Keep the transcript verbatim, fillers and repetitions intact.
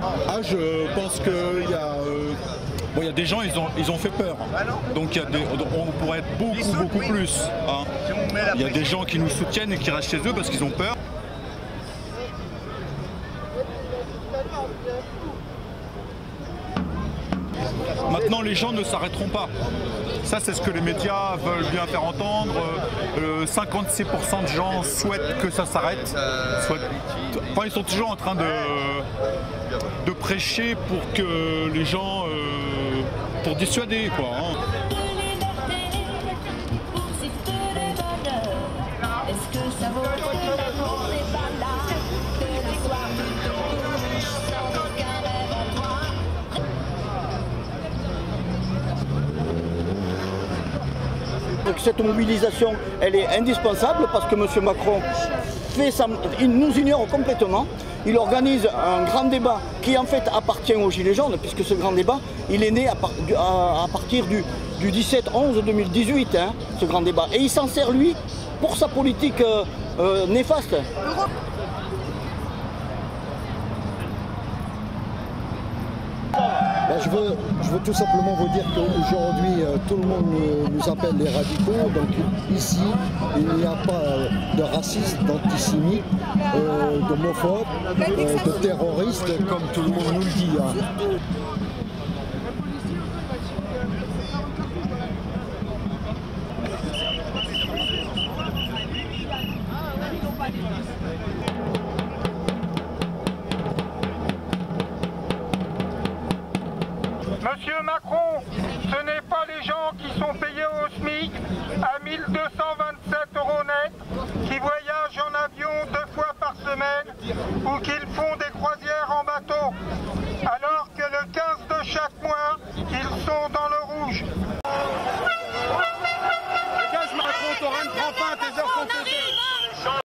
Ah, je pense qu'il y a... Euh... Bon, il y a des gens, ils ont, ils ont fait peur. Donc, il y a des, on pourrait être beaucoup, beaucoup plus. Hein. Il y a des gens qui nous soutiennent et qui restent chez eux parce qu'ils ont peur. Maintenant, les gens ne s'arrêteront pas. Ça, c'est ce que les médias veulent bien faire entendre. Euh, cinquante-six pour cent de gens souhaitent que ça s'arrête. Enfin, ils sont toujours en train de, de prêcher pour que les gens... Euh, pour dissuader, quoi. Hein. Donc cette mobilisation, elle est indispensable parce que M. Macron fait sa... il nous ignore complètement. Il organise un grand débat qui en fait appartient aux Gilets jaunes, puisque ce grand débat, il est né à, par... à partir du, du dix-sept onze deux mille dix-huit, hein, ce grand débat. Et il s'en sert, lui, pour sa politique euh, euh, néfaste. Ben, je, veux, je veux tout simplement vous dire qu'aujourd'hui, euh, tout le monde nous, nous appelle les radicaux. Donc ici, il n'y a pas euh, de racistes, d'antisémites, euh, d'homophobes, euh, de terroristes, comme tout le monde nous le dit. Hein. Monsieur Macron, ce n'est pas les gens qui sont payés au SMIC à mille deux cent vingt-sept euros net, qui voyagent en avion deux fois par semaine ou qui font des croisières en bateau.